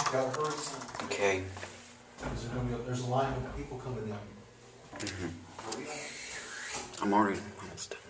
Gotta hurry some, Okay. there's a line of people coming in. I'm already almost done.